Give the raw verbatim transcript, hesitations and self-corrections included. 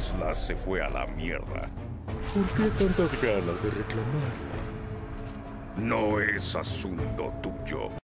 isla se fue a la mierda. ¿Por qué tantas ganas de reclamarla? No es asunto tuyo.